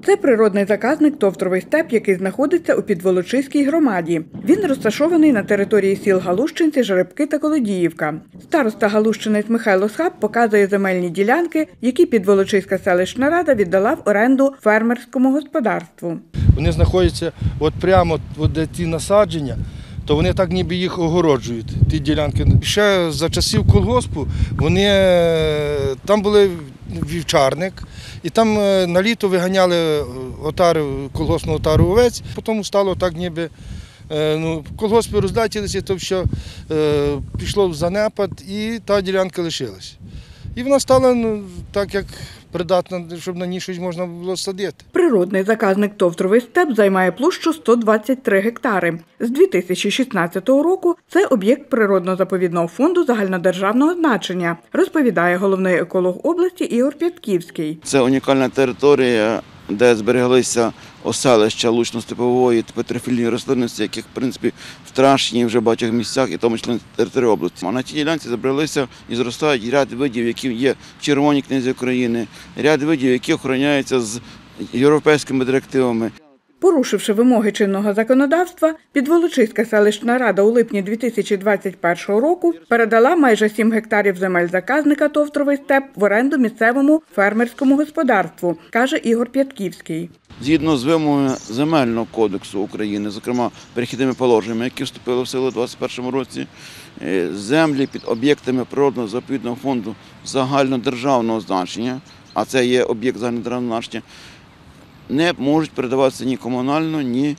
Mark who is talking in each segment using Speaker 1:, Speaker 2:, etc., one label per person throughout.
Speaker 1: Це природний заказник Товтровий степ, який знаходиться у Підволочиській громаді. Він розташований на території сіл Галущинці, Жеребки та Колодіївка. Староста Галущинець Михайло Схаб показує земельні ділянки, які Підволочиська селищна рада віддала в оренду фермерському господарству.
Speaker 2: Вони знаходяться прямо де ті насадження, то вони так ніби їх огороджують, ті ділянки. Ще за часів колгоспу там були вівчарник, і там на літо виганяли колгоспну отару овець, потім стало так ніби, колгоспи роздатилися, то все пішло в занепад і та ділянка лишилась. І вона стала так, як придатна, щоб на ній щось можна було садити.
Speaker 1: Природний заказник Товтровий степ займає площу 123 гектари. З 2016 року це об'єкт природно-заповідного фонду загальнодержавного значення, розповідає головний еколог області Ігор П'ятківський.
Speaker 3: Це унікальна територія, де збереглися оселища лучно-степової та петрофільної рослинності, яких, в принципі, втрачені вже в багатьох місцях, і в тому числі на території області. А на цій ділянці збереглися і зростають ряд видів, які є в Червоній книзі України, ряд видів, які охороняються з європейськими директивами.
Speaker 1: Порушивши вимоги чинного законодавства, Підволочиська селищна рада у липні 2021 року передала майже 7 гектарів земель заказника Товтровий степ в оренду місцевому фермерському господарству, каже Ігор П'ятківський.
Speaker 3: Згідно з вимогами Земельного кодексу України, зокрема перехідними положеннями, які вступили в силу у 2021 році, землі під об'єктами природно-заповідного фонду загальнодержавного значення, а це є об'єкт загальнодержавного значення, не можуть передаватися ні комунально, ні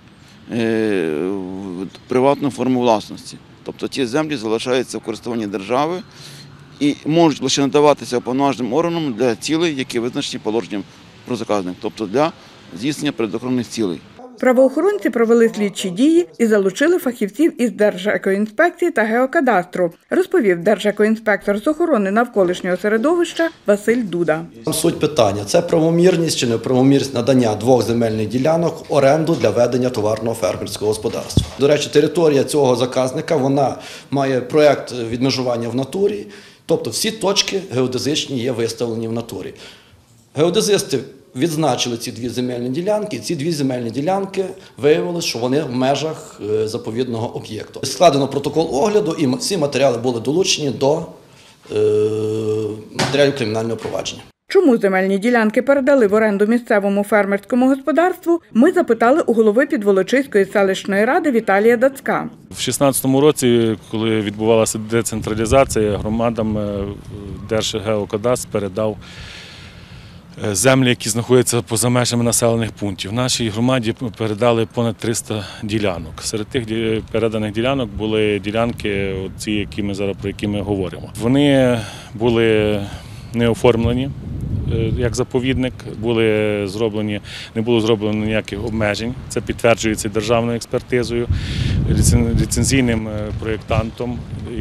Speaker 3: в приватну форму власності. Тобто ті землі залишаються в користуванні держави і можуть лише надаватися уповноваженим органам для цілей, які визначені положенням про заказник, тобто для здійснення природоохоронних цілей.
Speaker 1: Правоохоронці провели слідчі дії і залучили фахівців із Держекоінспекції та Геокадастру, розповів держекоінспектор з охорони навколишнього середовища Василь Дуда.
Speaker 4: Суть питання – це правомірність чи неправомірність надання 2 земельних ділянок в оренду для ведення товарного фермерського господарства. До речі, територія цього заказника, вона має проєкт відмежування в натурі, тобто всі точки геодезичні є виставлені в натурі. Геодезисти відзначили ці 2 земельні ділянки, і ці 2 земельні ділянки виявилося, що вони в межах заповідного об'єкту. Складено протокол огляду, і ці матеріали були долучені до матеріалів кримінального провадження.
Speaker 1: Чому земельні ділянки передали в оренду місцевому фермерському господарству, ми запитали у голови Підволочиської селищної ради Віталія Дацька.
Speaker 5: У 2016 році, коли відбувалася децентралізація, громадам Держгеокадастр передав землі, які знаходяться поза межами населених пунктів. В нашій громаді передали понад 300 ділянок. Серед тих переданих ділянок були ділянки, про які ми говоримо. Вони були не оформлені як заповідник, не було зроблено ніяких обмежень. Це підтверджується державною експертизою, ліцензійним проєктантом і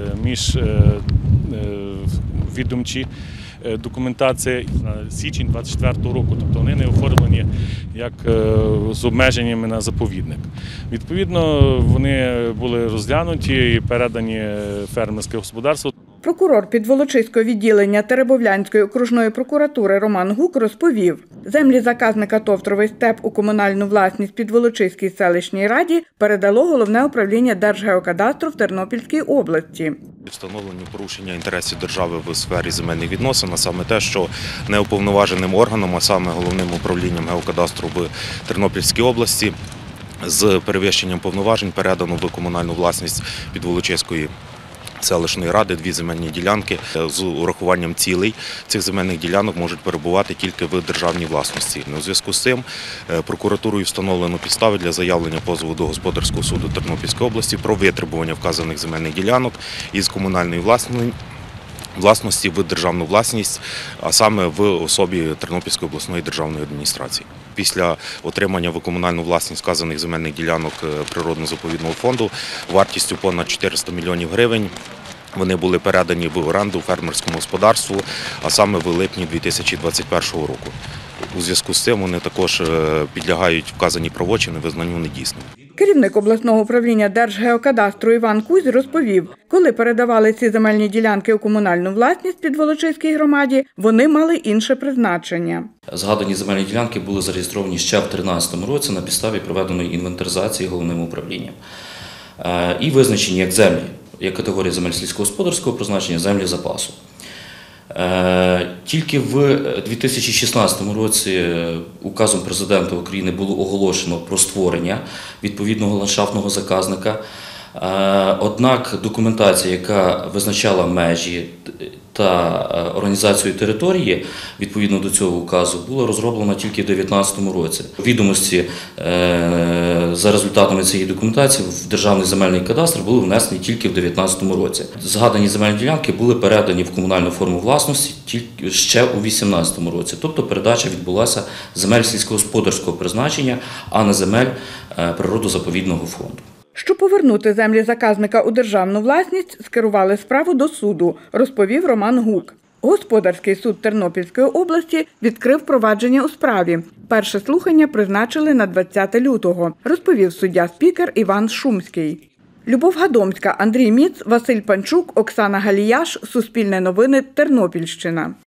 Speaker 5: міжвідомчі документація на січень 2024 року, тобто вони не оформлені як з обмеженнями на заповідник. Відповідно, вони були розглянуті і передані фермерське господарство.
Speaker 1: Прокурор Підволочиського відділення Теребовлянської окружної прокуратури Роман Гук розповів, землі заказника Товтровий степ у комунальну власність Підволочиській селищній раді передало Головне управління Держгеокадастру в Тернопільській області.
Speaker 6: Встановлені порушення інтересів держави в сфері земельних відносин, а саме те, що неуповноваженим органом, а саме Головним управлінням Геокадастру в Тернопільській області, з перевищенням повноважень передано в комунальну власність Підволочиської селищної ради 2 земельні ділянки. З урахуванням цілей цих земельних ділянок можуть перебувати тільки в державній власності. У зв'язку з цим прокуратурою встановлено підстави для заявлення позову до Господарського суду Тернопільської області про витребування вказаних земельних ділянок із комунальної власності в державну власність, а саме в особі Тернопільської обласної державної адміністрації. Після отримання в комунальну власність вказаних земельних ділянок природно-заповідного фонду вартістю понад 400 мільйонів гривень вони були передані в оренду фермерському господарству, а саме в липні 2021 року. У зв'язку з цим вони також підлягають вказані правочини визнанню недійсними.
Speaker 1: Керівник обласного управління Держгеокадастру Іван Кузь розповів, коли передавали ці земельні ділянки у комунальну власність Підволочиській громаді, вони мали інше призначення.
Speaker 7: Згадані земельні ділянки були зареєстровані ще в 2013 році на підставі проведеної інвентаризації головним управлінням. І визначені як землі, як категорія земель сільськогосподарського призначення, землі запасу. Тільки в 2016 році указом Президента України було оголошено про створення відповідного ландшафтного заказника. Однак документація, яка визначала межі та організацію території відповідно до цього указу, була розроблена тільки в 2019 році. Відомості за результатами цієї документації в Державний земельний кадастр були внесені тільки в 2019 році. Згадані земельні ділянки були передані в комунальну форму власності тільки ще у 2018 році. Тобто передача відбулася земель сільськогосподарського призначення, а не земель природозаповідного фонду.
Speaker 1: Щоб повернути землі заказника у державну власність, скерували справу до суду, розповів Роман Гук. Господарський суд Тернопільської області відкрив провадження у справі. Перше слухання призначили на 20 лютого, розповів суддя-спікер Іван Шумський. Любов Гадомська, Андрій Міц, Василь Панчук, Оксана Галіяш. Суспільне новини, Тернопільщина.